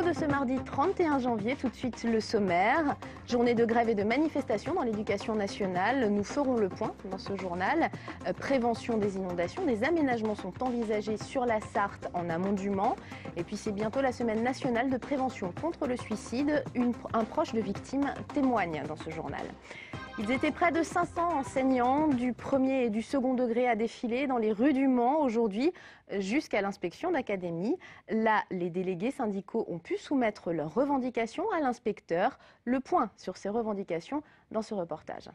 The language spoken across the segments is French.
de ce mardi 31 janvier, tout de suite le sommaire. Journée de grève et de manifestation dans l'éducation nationale. Nous ferons le point dans ce journal. Prévention des inondations, des aménagements sont envisagés sur la Sarthe en amont du Mans. Et puis c'est bientôt la semaine nationale de prévention contre le suicide. Un proche de victime témoigne dans ce journal. Ils étaient près de 500 enseignants du premier et du second degré à défiler dans les rues du Mans aujourd'hui jusqu'à l'inspection d'académie. Là, les délégués syndicaux ont pu soumettre leurs revendications à l'inspecteur. Le point sur ces revendications dans ce reportage.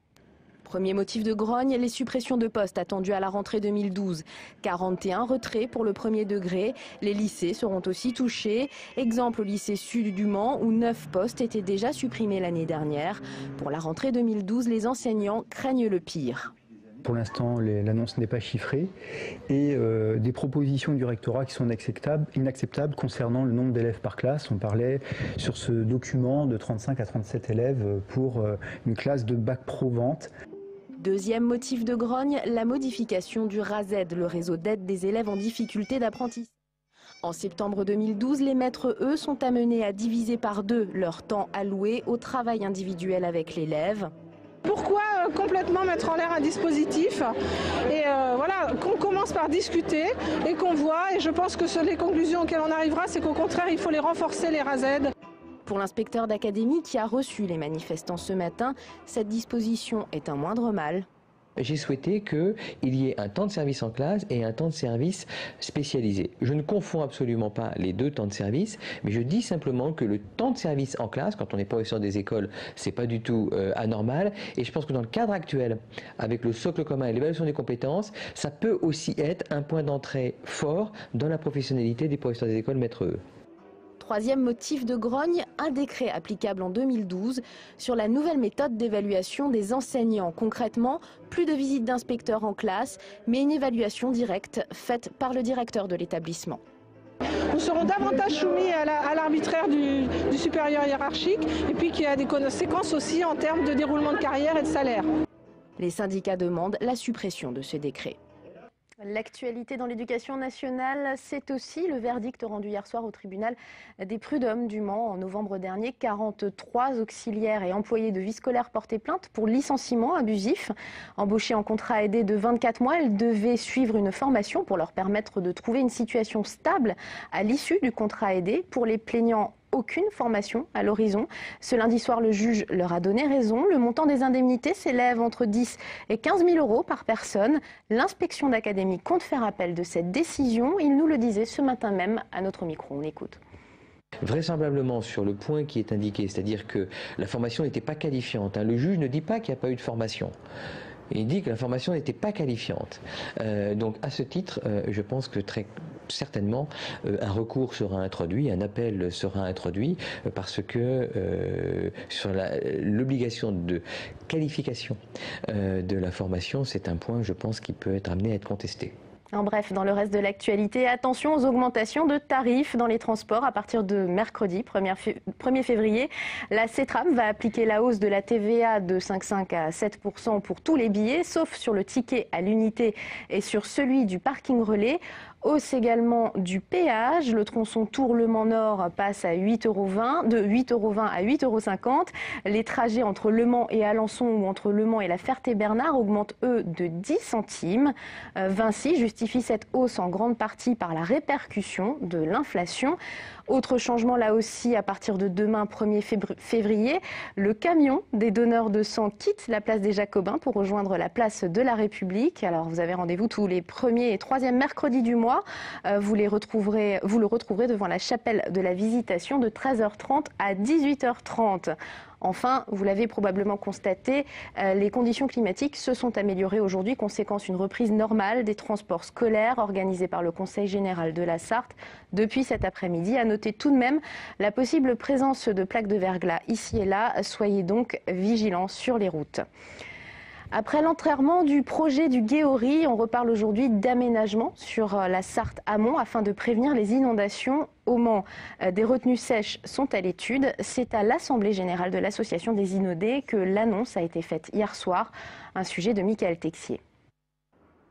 Premier motif de grogne, les suppressions de postes attendues à la rentrée 2012. 41 retraits pour le premier degré. Les lycées seront aussi touchés. Exemple au lycée sud du Mans où 9 postes étaient déjà supprimés l'année dernière. Pour la rentrée 2012, les enseignants craignent le pire. Pour l'instant, l'annonce n'est pas chiffrée et des propositions du rectorat qui sont inacceptables concernant le nombre d'élèves par classe. On parlait sur ce document de 35 à 37 élèves pour une classe de bac pro vente. Deuxième motif de grogne, la modification du RASED, le réseau d'aide des élèves en difficulté d'apprentissage. En septembre 2012, les maîtres, eux, sont amenés à diviser par 2 leur temps alloué au travail individuel avec l'élève. Pourquoi complètement mettre en l'air un dispositif et voilà, qu'on commence par discuter et qu'on voit, et je pense que les conclusions auxquelles on arrivera, c'est qu'au contraire, il faut les renforcer, les RASED. Pour l'inspecteur d'académie qui a reçu les manifestants ce matin, cette disposition est un moindre mal. J'ai souhaité qu'il y ait un temps de service en classe et un temps de service spécialisé. Je ne confonds absolument pas les 2 temps de service, mais je dis simplement que le temps de service en classe, quand on est professeur des écoles, c'est pas du tout anormal. Et je pense que dans le cadre actuel, avec le socle commun et l'évaluation des compétences, ça peut aussi être un point d'entrée fort dans la professionnalité des professeurs des écoles maîtres eux. Troisième motif de grogne, un décret applicable en 2012 sur la nouvelle méthode d'évaluation des enseignants. Concrètement, plus de visites d'inspecteurs en classe, mais une évaluation directe faite par le directeur de l'établissement. Nous serons davantage soumis à l'arbitraire du supérieur hiérarchique et puis qu'il y a des conséquences aussi en termes de déroulement de carrière et de salaire. Les syndicats demandent la suppression de ce décret. L'actualité dans l'éducation nationale, c'est aussi le verdict rendu hier soir au tribunal des prud'hommes du Mans. En novembre dernier, 43 auxiliaires et employés de vie scolaire portaient plainte pour licenciement abusif. Embauchés en contrat aidé de 24 mois, elles devaient suivre une formation pour leur permettre de trouver une situation stable à l'issue du contrat aidé. Pour les plaignants, aucune formation à l'horizon. Ce lundi soir, le juge leur a donné raison. Le montant des indemnités s'élève entre 10 et 15 000 euros par personne. L'inspection d'académie compte faire appel de cette décision. Il nous le disait ce matin même à notre micro. On l'écoute. Vraisemblablement sur le point qui est indiqué, c'est-à-dire que la formation n'était pas qualifiante. Le juge ne dit pas qu'il n'y a pas eu de formation. Il dit que la formation n'était pas qualifiante. Donc à ce titre, je pense que très certainement un recours sera introduit, un appel sera introduit parce que sur l'obligation de qualification de la formation, c'est un point, je pense, qui peut être amené à être contesté. En bref, dans le reste de l'actualité, attention aux augmentations de tarifs dans les transports à partir de mercredi 1er février. La CETRAM va appliquer la hausse de la TVA de 5,5 à 7% pour tous les billets, sauf sur le ticket à l'unité et sur celui du parking relais. Hausse également du péage. Le tronçon Tours-Le Mans-Nord passe à 8,20 €, de 8,20 € à 8,50 €. Les trajets entre Le Mans et Alençon ou entre Le Mans et la Ferté-Bernard augmentent, eux, de 10 centimes. Vinci justifie cette hausse en grande partie par la répercussion de l'inflation. Autre changement là aussi à partir de demain 1er février, le camion des donneurs de sang quitte la place des Jacobins pour rejoindre la place de la République. Alors vous avez rendez-vous tous les 1er et 3e mercredis du mois. Vous le retrouverez devant la chapelle de la Visitation de 13h30 à 18h30. Enfin, vous l'avez probablement constaté, les conditions climatiques se sont améliorées aujourd'hui, conséquence une reprise normale des transports scolaires organisés par le Conseil général de la Sarthe depuis cet après-midi. À noter tout de même la possible présence de plaques de verglas ici et là. Soyez donc vigilants sur les routes. Après l'enterrement du projet du Guéory, on reparle aujourd'hui d'aménagement sur la Sarthe amont afin de prévenir les inondations. Au Mans, des retenues sèches sont à l'étude. C'est à l'Assemblée générale de l'Association des inondés que l'annonce a été faite hier soir. Un sujet de Michael Texier.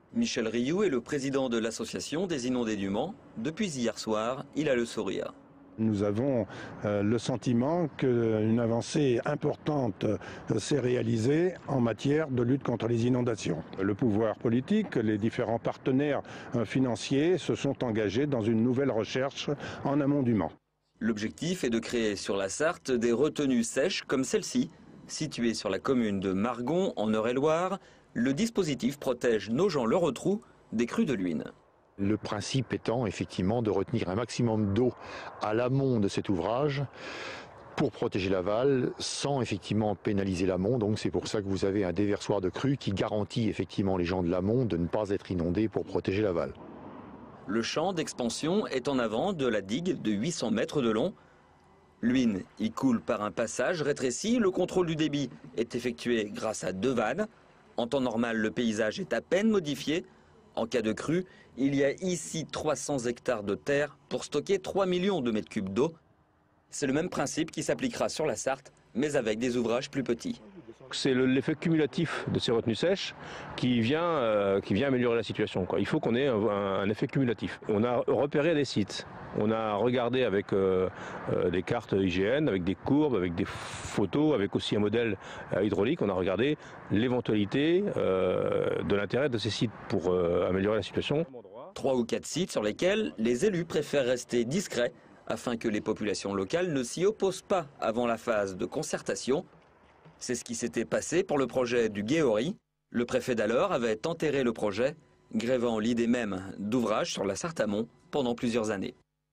Michel Rioux est le président de l'Association des inondés du Mans. Depuis hier soir, il a le sourire. Nous avons le sentiment qu'une avancée importante s'est réalisée en matière de lutte contre les inondations. Le pouvoir politique, les différents partenaires financiers se sont engagés dans une nouvelle recherche en amont du Mans. L'objectif est de créer sur la Sarthe des retenues sèches comme celle-ci. Située sur la commune de Margon, en Eure-et-Loire, le dispositif protège Nogent-le-Rotrou des crues de Luynes. Le principe étant effectivement de retenir un maximum d'eau à l'amont de cet ouvrage pour protéger l'aval sans effectivement pénaliser l'amont. Donc c'est pour ça que vous avez un déversoir de crue qui garantit effectivement les gens de l'amont de ne pas être inondés pour protéger l'aval. Le champ d'expansion est en avant de la digue de 800 mètres de long. Luynes y coule par un passage rétréci. Le contrôle du débit est effectué grâce à 2 vannes. En temps normal, le paysage est à peine modifié. En cas de crue, il y a ici 300 hectares de terre pour stocker 3 millions de mètres cubes d'eau. C'est le même principe qui s'appliquera sur la Sarthe, mais avec des ouvrages plus petits. C'est l'effet cumulatif de ces retenues sèches qui vient améliorer la situation, quoi. Il faut qu'on ait un effet cumulatif. On a repéré des sites, on a regardé avec des cartes IGN, avec des courbes, avec des photos, avec aussi un modèle hydraulique. On a regardé l'éventualité de l'intérêt de ces sites pour améliorer la situation. 3 ou 4 sites sur lesquels les élus préfèrent rester discrets afin que les populations locales ne s'y opposent pas avant la phase de concertation. C'est ce qui s'était passé pour le projet du Guéory. Le préfet d'alors avait enterré le projet, grévant l'idée même d'ouvrage sur la Sarthe-Amont pendant plusieurs années.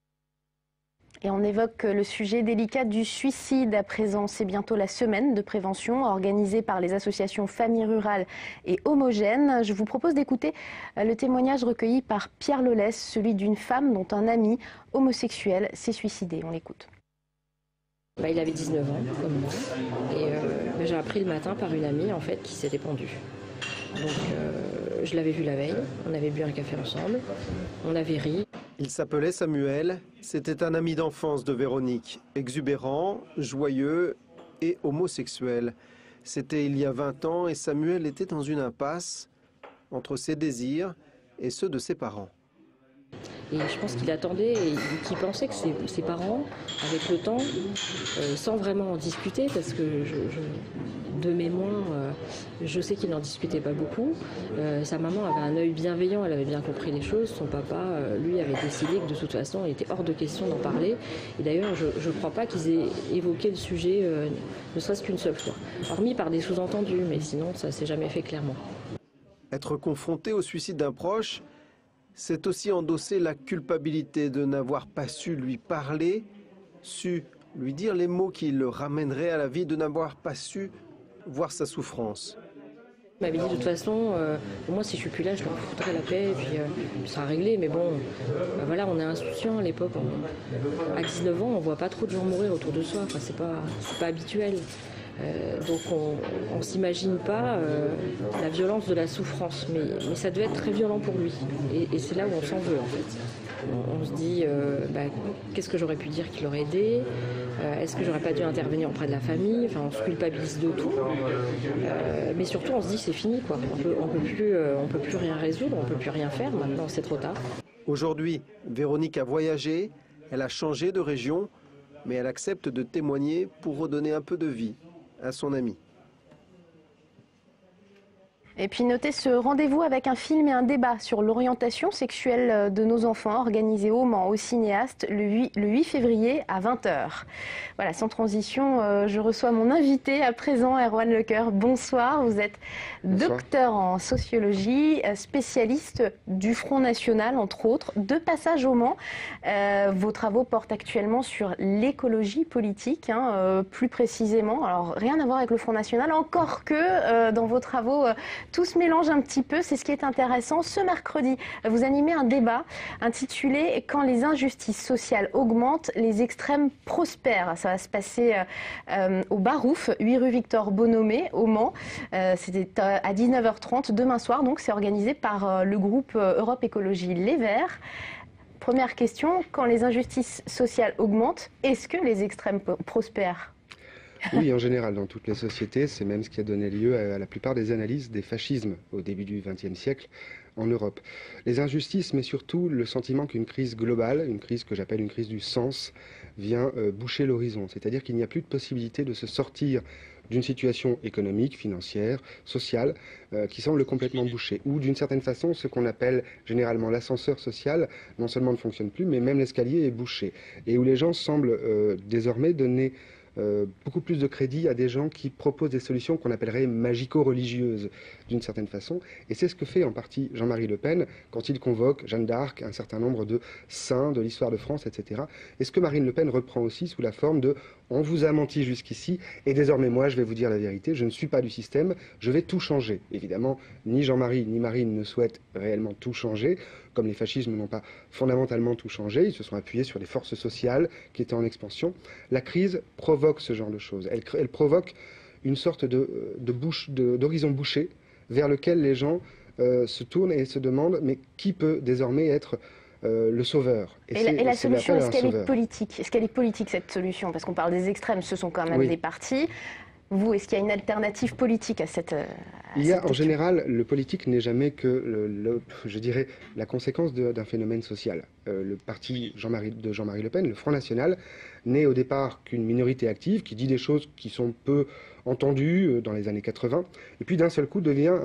Et on évoque le sujet délicat du suicide. À présent, c'est bientôt la semaine de prévention organisée par les associations Familles Rurales et Homogènes. Je vous propose d'écouter le témoignage recueilli par Pierre Lolès, celui d'une femme dont un ami homosexuel s'est suicidé. On l'écoute. Il avait 19 ans, comme moi, et j'ai appris le matin par une amie en fait, qui s'était pendue. Donc je l'avais vu la veille, on avait bu un café ensemble, on avait ri. Il s'appelait Samuel, c'était un ami d'enfance de Véronique, exubérant, joyeux et homosexuel. C'était il y a 20 ans et Samuel était dans une impasse entre ses désirs et ceux de ses parents. Et je pense qu'il attendait et qu'il pensait que ses parents, avec le temps, sans vraiment en discuter, parce que de mémoire, je sais qu'il n'en discutait pas beaucoup. Sa maman avait un œil bienveillant, elle avait bien compris les choses. Son papa, lui, avait décidé que de toute façon, il était hors de question d'en parler. Et d'ailleurs, je ne crois pas qu'ils aient évoqué le sujet, ne serait-ce qu'une seule fois. Hormis par des sous-entendus, mais sinon, ça ne s'est jamais fait clairement. Être confronté au suicide d'un proche, c'est aussi endosser la culpabilité de n'avoir pas su lui parler, su lui dire les mots qui le ramèneraient à la vie, de n'avoir pas su voir sa souffrance. Il m'avait dit de toute façon, moi si je suis plus là, je leur foutrai la paix et puis ça sera réglé. Mais bon, voilà, on est insouciant à l'époque. À 19 ans, on voit pas trop de gens mourir autour de soi. Enfin, c'est pas habituel. Donc on ne s'imagine pas la violence de la souffrance, mais ça devait être très violent pour lui. Et c'est là où on s'en veut en fait. On se dit, qu'est-ce que j'aurais pu dire qui l'aurait aidé? Est-ce que j'aurais pas dû intervenir auprès de la famille? Enfin, on se culpabilise de tout. Mais surtout, on se dit, c'est fini, quoi. On peut plus rien résoudre, on peut plus rien faire. Maintenant, c'est trop tard. Aujourd'hui, Véronique a voyagé, elle a changé de région, mais elle accepte de témoigner pour redonner un peu de vie à son ami. Et puis notez ce rendez-vous avec un film et un débat sur l'orientation sexuelle de nos enfants organisé au Mans au cinéaste le 8 février à 20h. Voilà, sans transition, je reçois mon invité à présent, Erwan Lecoeur. Bonsoir, vous êtes docteur en sociologie, spécialiste du Front National entre autres, de passage au Mans. Vos travaux portent actuellement sur l'écologie politique, plus précisément. Alors rien à voir avec le Front National, encore que dans vos travaux tout se mélange un petit peu, c'est ce qui est intéressant. Ce mercredi, vous animez un débat intitulé « Quand les injustices sociales augmentent, les extrêmes prospèrent ». Ça va se passer au Barouf, 8 rue Victor Bonomé, au Mans. C'était à 19h30 demain soir, donc c'est organisé par le groupe Europe Écologie Les Verts. Première question, quand les injustices sociales augmentent, est-ce que les extrêmes prospèrent ? Oui, en général, dans toutes les sociétés, c'est même ce qui a donné lieu à la plupart des analyses des fascismes au début du XXe siècle en Europe. Les injustices, mais surtout le sentiment qu'une crise globale, une crise que j'appelle une crise du sens, vient boucher l'horizon. C'est-à-dire qu'il n'y a plus de possibilité de se sortir d'une situation économique, financière, sociale, qui semble complètement bouchée. Ou d'une certaine façon, ce qu'on appelle généralement l'ascenseur social, non seulement ne fonctionne plus, mais même l'escalier est bouché. Et où les gens semblent désormais donner beaucoup plus de crédit à des gens qui proposent des solutions qu'on appellerait magico-religieuses, d'une certaine façon. Et c'est ce que fait en partie Jean-Marie Le Pen quand il convoque Jeanne d'Arc, un certain nombre de saints de l'histoire de France, etc. Et ce que Marine Le Pen reprend aussi sous la forme de « on vous a menti jusqu'ici, et désormais moi je vais vous dire la vérité, je ne suis pas du système, je vais tout changer ». Évidemment, ni Jean-Marie ni Marine ne souhaitent réellement tout changer, comme les fascismes n'ont pas fondamentalement tout changé, ils se sont appuyés sur des forces sociales qui étaient en expansion. La crise provoque ce genre de choses. Elle provoque une sorte d'horizon bouché vers lequel les gens se tournent et se demandent mais qui peut désormais être le sauveur. Et la solution, est-ce qu'elle est politique? Est-ce qu'elle est politique cette solution? Parce qu'on parle des extrêmes, ce sont quand même des partis. Vous, est-ce qu'il y a une alternative politique à cette Il y a, en général, le politique n'est jamais que, je dirais, la conséquence d'un phénomène social. Le parti de Jean-Marie Le Pen, le Front National, n'est au départ qu'une minorité active qui dit des choses qui sont peu entendues dans les années 80, et puis d'un seul coup devient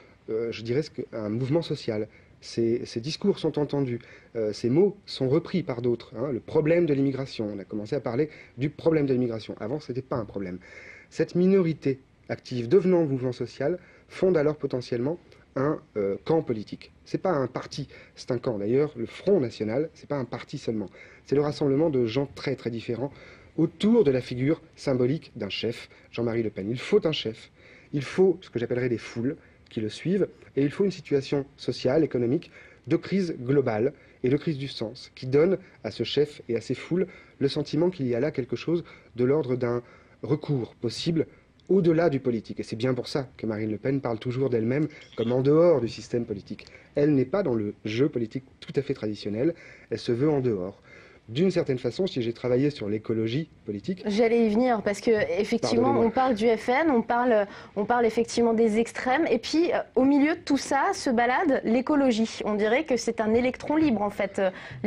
je dirais, un mouvement social. Ces discours sont entendus, ces mots sont repris par d'autres. Le problème de l'immigration, on a commencé à parler du problème de l'immigration. Avant, ce n'était pas un problème. Cette minorité active devenant mouvement social fonde alors potentiellement un camp politique. Ce n'est pas un parti, c'est un camp. D'ailleurs, le Front National, ce n'est pas un parti seulement. C'est le rassemblement de gens très très différents autour de la figure symbolique d'un chef, Jean-Marie Le Pen. Il faut un chef, il faut ce que j'appellerais des foules qui le suivent, et il faut une situation sociale, économique, de crise globale et de crise du sens, qui donne à ce chef et à ses foules le sentiment qu'il y a là quelque chose de l'ordre d'un recours possible au-delà du politique. Et c'est bien pour ça que Marine Le Pen parle toujours d'elle-même comme en dehors du système politique. Elle n'est pas dans le jeu politique tout à fait traditionnel, elle se veut en dehors. D'une certaine façon, si j'ai travaillé sur l'écologie politique... J'allais y venir, parce qu'effectivement, on parle du FN, on parle effectivement des extrêmes, et puis au milieu de tout ça se balade l'écologie. On dirait que c'est un électron libre, en fait.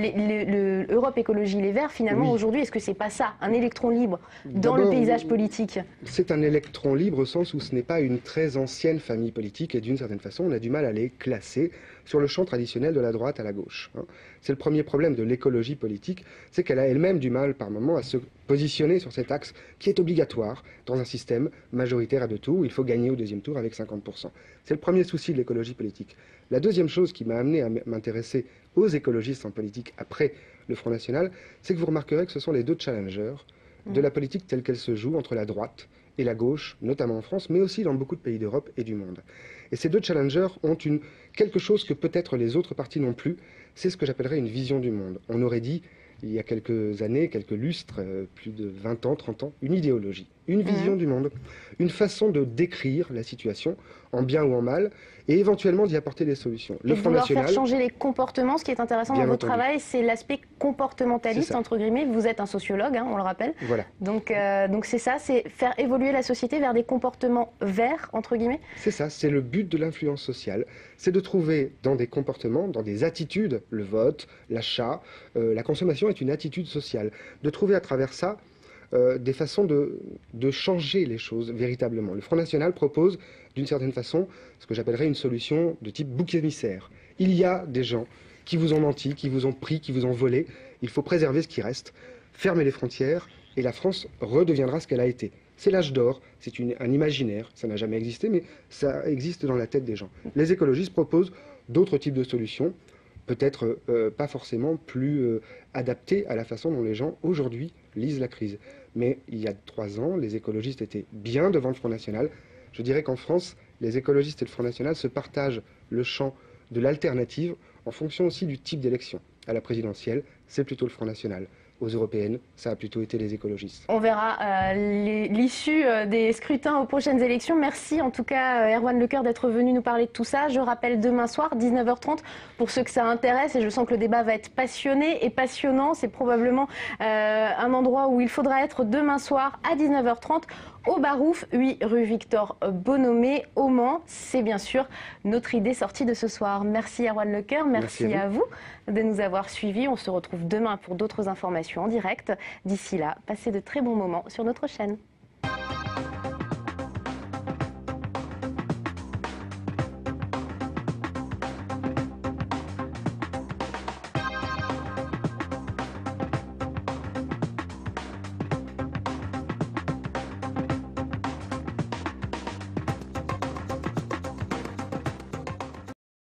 Europe Écologie Les Verts, finalement, aujourd'hui, est-ce que c'est pas ça, un électron libre dans le paysage politique? C'est un électron libre au sens où ce n'est pas une très ancienne famille politique, et d'une certaine façon, on a du mal à les classer sur le champ traditionnel de la droite à la gauche. C'est le premier problème de l'écologie politique, c'est qu'elle a elle-même du mal par moments à se positionner sur cet axe qui est obligatoire dans un système majoritaire à deux tours où il faut gagner au deuxième tour avec 50%. C'est le premier souci de l'écologie politique. La deuxième chose qui m'a amené à m'intéresser aux écologistes en politique après le Front National, c'est que vous remarquerez que ce sont les deux challengers de la politique telle qu'elle se joue entre la droite et la gauche, notamment en France, mais aussi dans beaucoup de pays d'Europe et du monde. Et ces deux challengers ont quelque chose que peut-être les autres partis n'ont plus, c'est ce que j'appellerais une vision du monde. On aurait dit, il y a quelques années, quelques lustres, plus de 20 ans, 30 ans, une idéologie, une vision du monde, une façon de décrire la situation, en bien ou en mal, et éventuellement d'y apporter des solutions. Le Front National... faire changer les comportements, ce qui est intéressant dans votre travail, c'est l'aspect comportementaliste, entre guillemets. Vous êtes un sociologue, on le rappelle. Voilà. Donc c'est ça, c'est faire évoluer la société vers des comportements verts, entre guillemets. C'est ça, c'est le but de l'influence sociale. C'est de trouver dans des comportements, dans des attitudes, le vote, l'achat, la consommation est une attitude sociale. De trouver à travers ça des façons de changer les choses véritablement. Le Front National propose, d'une certaine façon, ce que j'appellerais une solution de type bouc émissaire. Il y a des gens qui vous ont menti, qui vous ont pris, qui vous ont volé. Il faut préserver ce qui reste, fermer les frontières, et la France redeviendra ce qu'elle a été. C'est l'âge d'or, c'est un imaginaire, ça n'a jamais existé, mais ça existe dans la tête des gens. Les écologistes proposent d'autres types de solutions, peut-être pas forcément plus adaptées à la façon dont les gens aujourd'hui lisent la crise. Mais il y a 3 ans, les écologistes étaient bien devant le Front National. Je dirais qu'en France, les écologistes et le Front National se partagent le champ de l'alternative en fonction aussi du type d'élection. À la présidentielle, c'est plutôt le Front National. Aux européennes, ça a plutôt été les écologistes. On verra l'issue des scrutins aux prochaines élections. Merci en tout cas Erwan Lecoeur d'être venu nous parler de tout ça. Je rappelle demain soir, 19h30, pour ceux que ça intéresse, et je sens que le débat va être passionné et passionnant. C'est probablement un endroit où il faudra être demain soir à 19h30 au Barouf, 8 rue Victor Bonhomé, au Mans. C'est bien sûr notre idée sortie de ce soir. Merci Erwan Lecoeur, merci à vous de nous avoir suivis. On se retrouve demain pour d'autres informations. l'information en direct. D'ici là, passez de très bons moments sur notre chaîne.